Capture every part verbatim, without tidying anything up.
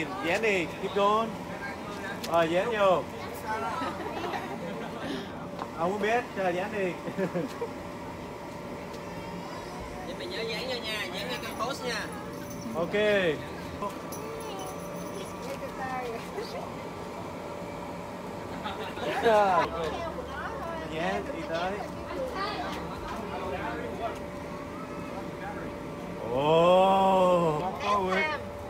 dán đi, keep going. Rồi dán vô. Không muốn biết, cho dán đi. Vậy mày nhớ dán vô nha, dán ngay cái post nha. Ok. Dán đi tới. Oh, forward.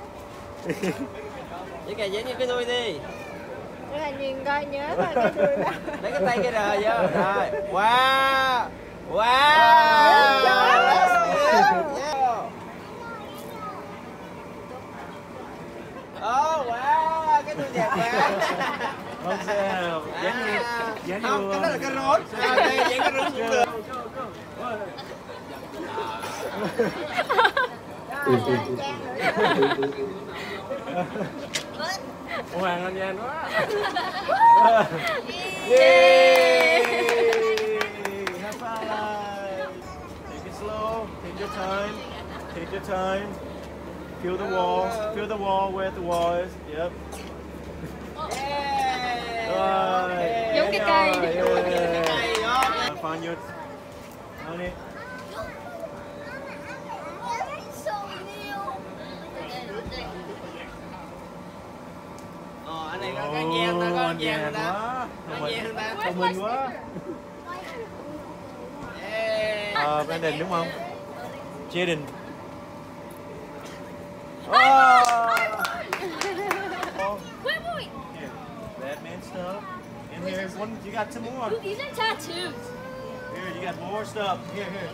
Chỉ cần dán như cái đuôi đi. Để là nhìn coi nhớ thôi cái đuôi đó. Lấy cái tay cái rờ vô. Rồi. Wow. Wow. Oh wow, cái đuôi đẹp quá. Không sao. Dán như dán như không, cái đó là cái rốn. Rồi đây dán cái rốn cũng được. Hoàng anh Giang quá. Yeah. High five. Take it slow. Take your time. Take your time. Feel the wall. Feel the wall where the wall is. Yep. Rồi. Giống cái cây. Yeah. Find your honey. Ờ, anh này có cái nhang ta, có cái nhang ta. Có nhang ta. Thông minh quá. Ờ, Brandon đúng không? Jaden. Oh! Here, Batman stuff. And here's one. You got some more. These are tattoos. Here, you got more stuff. Here, here.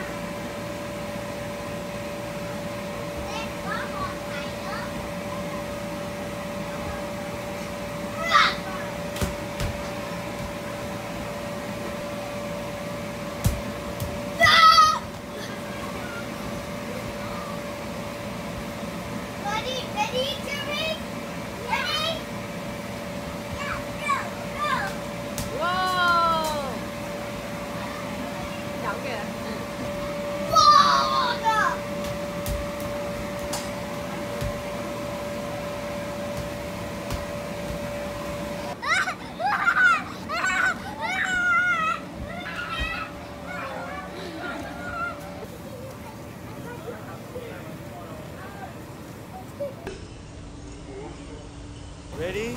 Ready?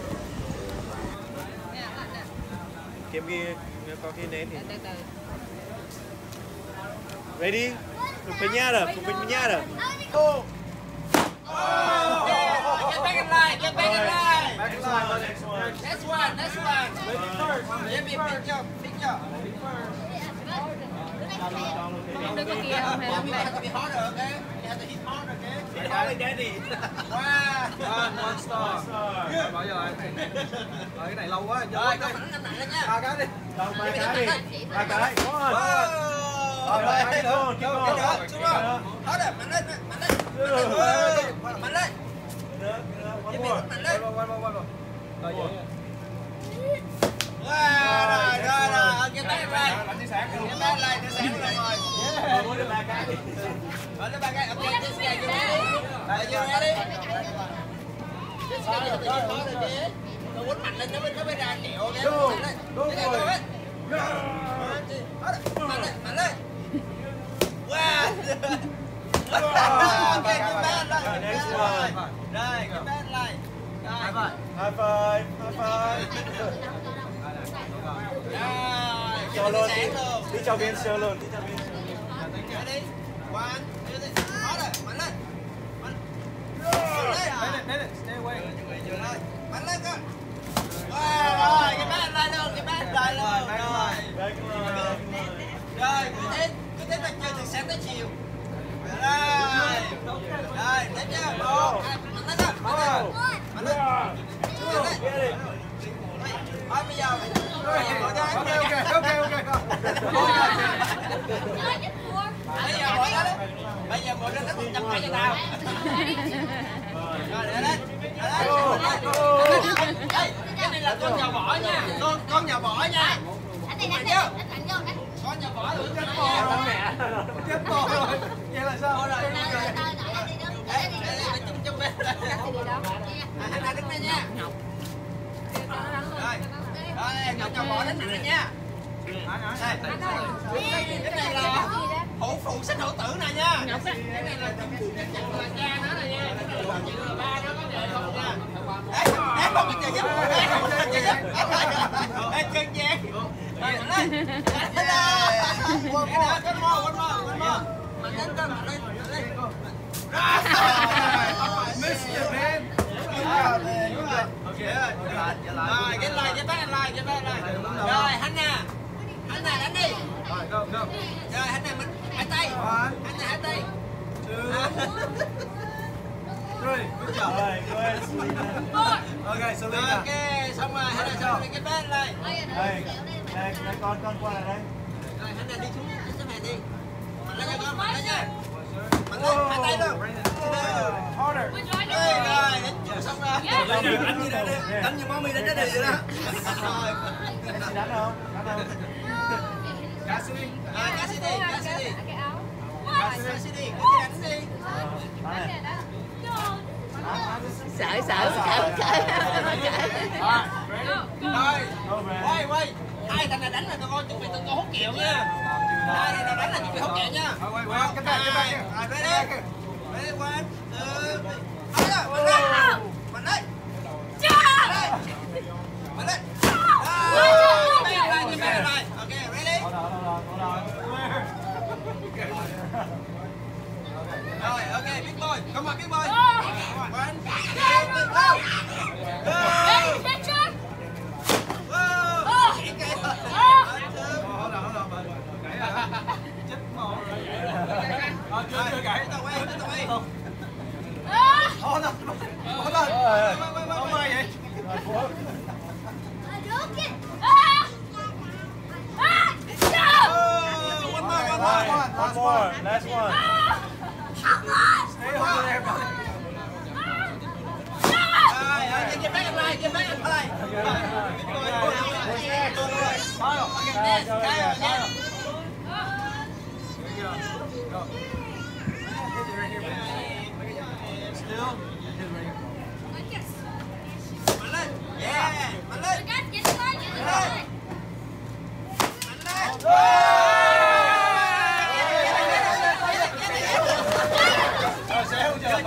Kiếm kia có cái nến thì. Ready? Cùng pinata, cùng pinata. Oh. Get back in line, get back in line. Back in line. Next one. Next one, next one. Ready first. Let me pick you, pick you. Không được có kia không hay You không have to be harder, okay? You have to hit harder, okay? Hit daddy. Wow. One, one star. Star. Bỏ vô rồi. Rồi cái này lâu quá. Rồi, có phản ứng nặng lên nha. Ba cái đi. Đâu ba cái đi. Ba cái. One. Rồi, Rồi, keep going, keep going. xuống rồi. Harder, mạnh lên, mạnh lên. Mạnh lên. Nữa, nữa, one Mạnh more. lên, mạnh lên. Quay qua, quay qua, quay qua. Rồi vậy. Wow, rồi, rồi, rồi. Get back in line. Làm đi sáng. Get back in line, nó sáng rồi. Rồi, muốn được ba cái đi. Rồi, nó ba cái. Okay, this guy, you ready? Are you ready? This guy, you have to hit harder, okay? Nó quấn mạnh lên, nó mới, nó mới ra kẹo, okay? Mạnh lên. This guy, go ahead. Mạnh lên, mạnh lên. Wow. Okay, get back in line. Rồi, next one. Rồi, get back in line. Rồi. High five, high five. Rồi, Cho luôn, sáng đi, luôn. đi cho viên sơ luôn, đi cho viên sơ. Ready? One, two, three. Harder, mạnh lên. Mạnh. Mạnh lên. Đến đây, stay away. Rồi, mạnh lên con. Wow, rồi, cái bát lên luôn, cái bát lên luôn. Rồi. Back line. Rồi, cứ thế, cứ thế mà chơi từ sáng tới chiều. Rồi. Rồi, tiếp chưa? Một, hai, mạnh lên con. Mạnh lên. Mạnh lên. Mạnh lên. Get it. Thôi bây giờ bây giờ bỏ ra Ok, ok, ok, ok. bây giờ bỏ ra đấy. Bây giờ bỏ ra nó một trăm cái cho tao. Rồi để lên. Đây, cái này là con nhà võ nha. Con con nhà võ nha. Anh này đánh chưa? Anh vô anh. Con nhà võ được chết bò nha. Chết bò rồi. Vậy là sao? Rồi. Đây đây đây đây. Đây, đây chung chung bên. Đi đó. nha. Rồi. Rồi, Ngọc Ngọc bỏ đánh mạnh này nha. Đây. Cái này là hổ phụ sinh hổ tử này nha. Cái này là là cha nó này nha. Ba nó có về không nha. Ê, ê, không có chơi giúp. Ê, không có chơi giúp. Ê, chơi gian. Rồi, mạnh lên. Mạnh lên. One more, one more, one more, one more. Mạnh lên, mạnh lên, mạnh lên. Missed it, man. Okay. Rồi, get lại, get back and line, get back and line. Rồi, Hannah. Hannah đánh đi. Alright, go, go. Rồi, Hannah mình hai tay. One, Hannah hai tay. two, three. Good job. Rồi, go ahead, Selena. Okay, so Rồi, Lena. ok, xong rồi, Hannah xong rồi, get back and line. Đây, đây, đây, con, con qua lại đây. Rồi, Hannah đi xuống, đi xuống này đi. Mạnh lên nha con, mạnh lên nha. Mạnh lên, hai tay luôn. Harder. Ê, rồi, đến chưa xong rồi. Đánh như đây đi. Đánh như mommy đánh cái này vậy đó. Rồi. Chị đánh không? Đánh không? Cassidy. Rồi, Cassidy, Cassidy. Cái áo. Cassidy, Cassidy đánh đi. Đánh này. Sợ sợ sợ sợ. Rồi, quay quay. Ai thằng nào đánh là tụi con chuẩn bị tụi con hút kẹo nha. Ai thằng nào đánh là chuẩn bị hút kẹo nha. Oh, wait, wait. Get back, get back here. Rồi, ready? Ready, one, two, three. Mạnh lên, mạnh lên. Mạnh lên. Rồi, get back, get back. Okay, ready? Hold on, hold on, hold on. Rồi, ok, big boy. Come on, big boy. One, two, three, go. Go. Whoa. Okay. Hold on, hold on, bud. Gãy rồi hả? Chết mà. Ờ, chưa, chưa gãy. Tao quay, tao quay. Hold on, hold on. Không ai vậy? Oh, one more, one more. One, one more, last one. Stay over there, buddy. Rồi, rồi, get back and play, get back and play. What's next? Kyle. Yes, Kyle, yes. Here you go. Go. Hit it right here, man. Still. Hit it right here. Mạnh lên. Yeah, mạnh lên. Mạnh lên. Rồi, sẽ hỗ trợ.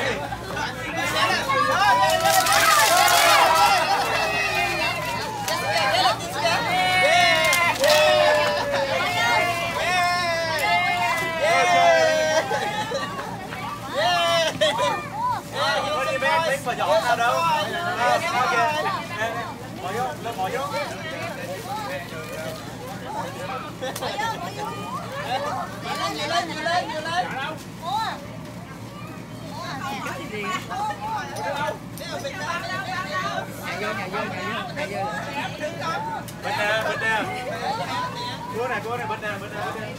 Bích và dọn sao đâu? Sao kìa? Bỏ vô, lên bỏ vô. Nhiều lên, nhiều lên, nhiều lên. Bên nè, bên nè. Cua này, cua này, bên nè, bên nè, bên nè.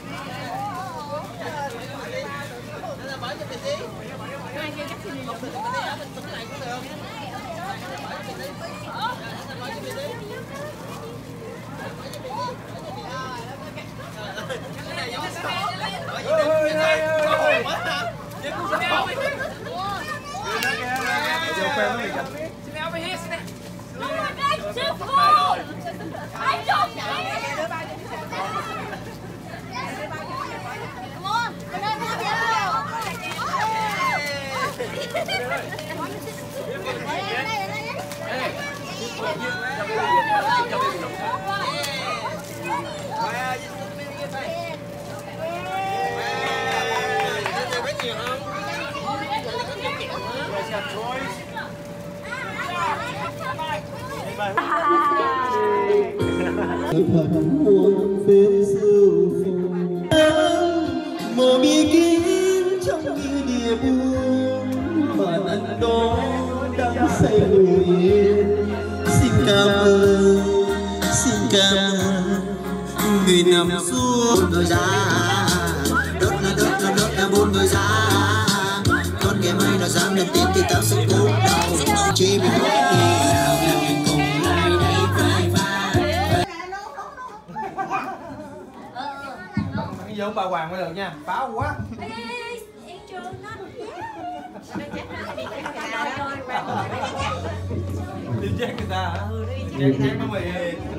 Phận muôn phép siêu phùng mồ bia kín trong như địa buông mà anh đó đang say ngồi xin cảm ơn xin cảm ơn người nằm xuống người ra đốt là đốt là đốt là buông người ra con ngày mai nó dám lên tin thì tao sẽ cố đầu chỉ vì mỗi ngày cùng lại đây vai vai. Bây giờ ông bà Hoàng mới được nha, pháo quá. Ê, Giác người ta hả? Giác giác nó mày.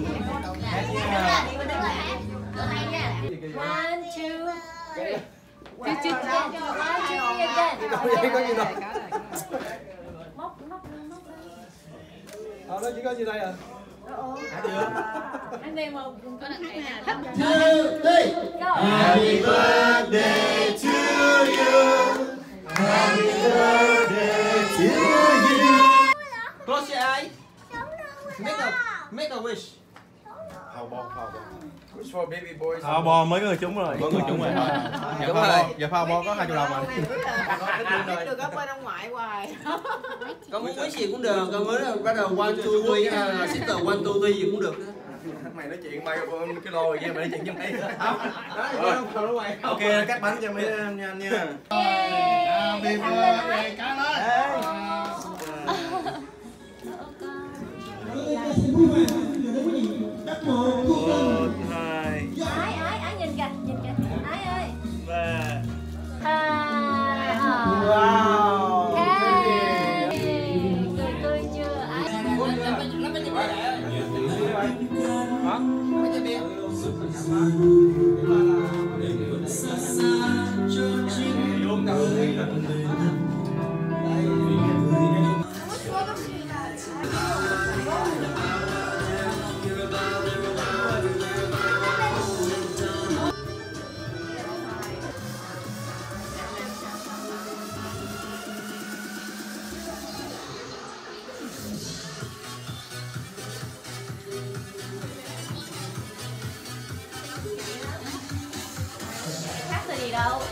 One, two, three. Two, two, one, two, three again. Đâu vậy có gì đâu. Móc, móc, móc. Ờ nó chỉ có gì đây à? Anh đây một con hát nè. Two, three. Happy birthday to you. Happy birthday to you. Close your eyes. Make a make a wish. Hào bò, hào bò. Wish for baby boys. Hào bò mới có người trúng rồi. Có người trúng rồi. Đúng rồi. Giờ phao bo có hai triệu đồng mà. Được ở bên ông ngoại hoài. Con muốn wish gì cũng được, con mới bắt đầu one two three hay là sister one two three gì cũng được. Mày nói chuyện bay con cái lô kia mày nói chuyện với mày. Ok, cắt bánh cho mấy anh nha. Happy birthday cá lớn. Một, hai, Ái, ái, ái nhìn kìa, nhìn kìa. Ái ơi. ba. À, Wow. hey. Cười cười chưa? Ái. Khác từ gì đâu.